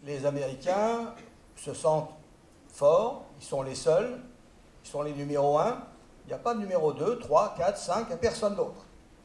les Américains se sentent forts, ils sont les seuls, ils sont les numéros 1, il n'y a pas de numéro 2, 3, 4, 5, il n'y a personne d'autre.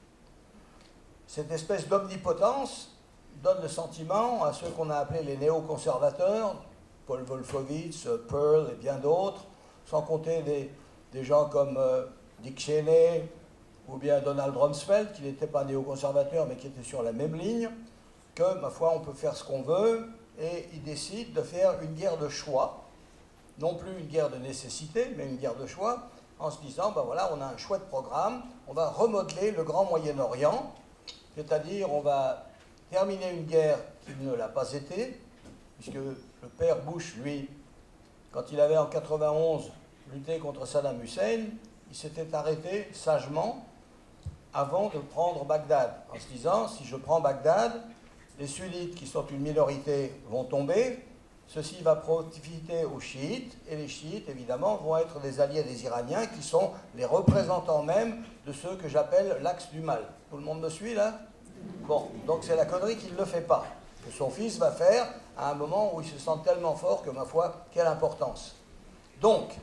Cette espèce d'omnipotence donne le sentiment à ceux qu'on a appelés les néoconservateurs, Paul Wolfowitz, Pearl et bien d'autres, sans compter des gens comme Dick Cheney ou bien Donald Rumsfeld, qui n'était pas néoconservateur mais qui était sur la même ligne, que, ma foi, on peut faire ce qu'on veut, et ils décident de faire une guerre de choix, non plus une guerre de nécessité, mais une guerre de choix, en se disant, ben voilà, on a un chouette programme, on va remodeler le grand Moyen-Orient, c'est-à-dire on va terminer une guerre qui ne l'a pas été, puisque le père Bush, lui, quand il avait en 91 lutté contre Saddam Hussein, il s'était arrêté sagement avant de prendre Bagdad, en se disant, si je prends Bagdad, les sunnites, qui sont une minorité, vont tomber, ceci va profiter aux chiites, et les chiites, évidemment, vont être des alliés des Iraniens, qui sont les représentants même de ceux que j'appelle l'axe du mal. Tout le monde me suit, là? Bon, donc c'est la connerie qu'il ne le fait pas, que son fils va faire à un moment où il se sent tellement fort que, ma foi, quelle importance. Donc,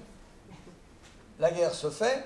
la guerre se fait,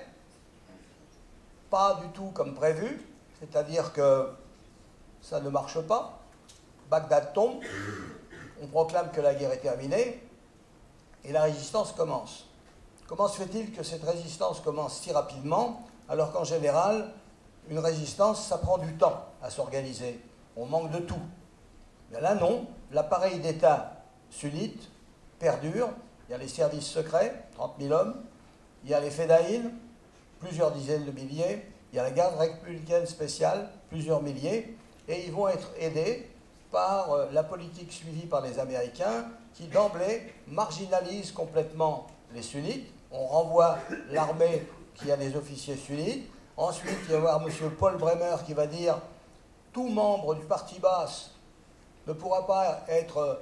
pas du tout comme prévu, c'est-à-dire que ça ne marche pas, Bagdad tombe, on proclame que la guerre est terminée, et la résistance commence. Comment se fait-il que cette résistance commence si rapidement, alors qu'en général, une résistance, ça prend du temps à s'organiser. On manque de tout. Mais là, non. L'appareil d'État sunnite perdure. Il y a les services secrets, 30 000 hommes. Il y a les Fedaïn, plusieurs dizaines de milliers. Il y a la garde républicaine spéciale, plusieurs milliers. Et ils vont être aidés par la politique suivie par les Américains qui, d'emblée, marginalise complètement les sunnites. On renvoie l'armée qui a des officiers sunnites. Ensuite, il va y avoir M. Paul Bremer qui va dire « Tout membre du parti basse ne pourra pas être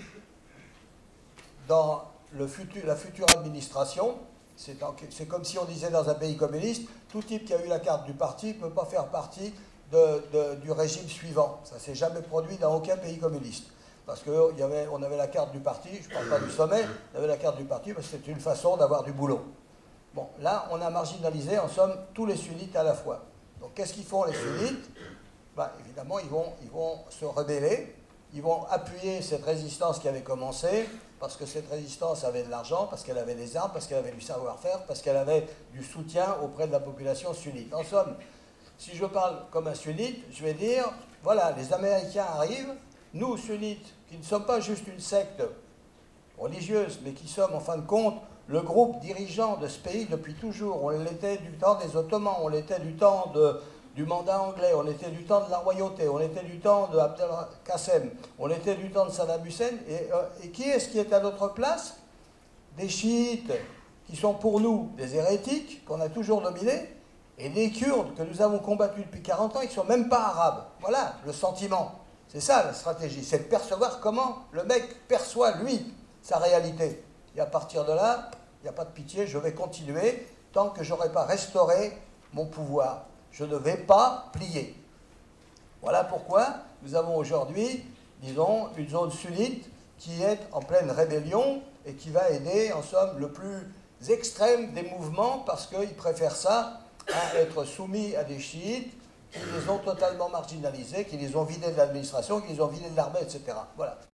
dans la future administration. » C'est comme si on disait dans un pays communiste « Tout type qui a eu la carte du parti ne peut pas faire partie du régime suivant. » Ça ne s'est jamais produit dans aucun pays communiste. Parce qu'on avait la carte du parti, je ne parle pas du sommet, on avait la carte du parti parce que c'était une façon d'avoir du boulot. Bon, là, on a marginalisé, en somme, tous les sunnites à la fois. Donc, qu'est-ce qu'ils font, les sunnites? Ben, évidemment, ils vont se rebeller, ils vont appuyer cette résistance qui avait commencé, parce que cette résistance avait de l'argent, parce qu'elle avait des armes, parce qu'elle avait du savoir-faire, parce qu'elle avait du soutien auprès de la population sunnite. En somme, si je parle comme un sunnite, je vais dire, voilà, les Américains arrivent, nous, sunnites, qui ne sommes pas juste une secte religieuse, mais qui sommes, en fin de compte, le groupe dirigeant de ce pays depuis toujours. On l'était du temps des Ottomans, on l'était du temps du mandat anglais, on était du temps de la royauté, on était du temps de Abdel Qassem, on était du temps de Saddam Hussein. Et qui est-ce qui est à notre place? Des chiites qui sont pour nous des hérétiques, qu'on a toujours dominés, et des Kurdes que nous avons combattus depuis 40 ans et qui ne sont même pas arabes. Voilà le sentiment. C'est ça la stratégie, c'est de percevoir comment le mec perçoit, lui, sa réalité. Et à partir de là, il n'y a pas de pitié, je vais continuer tant que je n'aurai pas restauré mon pouvoir. Je ne vais pas plier. Voilà pourquoi nous avons aujourd'hui, disons, une zone sunnite qui est en pleine rébellion et qui va aider, en somme, le plus extrême des mouvements parce qu'ils préfèrent ça à être soumis à des chiites qui les ont totalement marginalisés, qui les ont vidés de l'administration, qui les ont vidés de l'armée, etc. Voilà.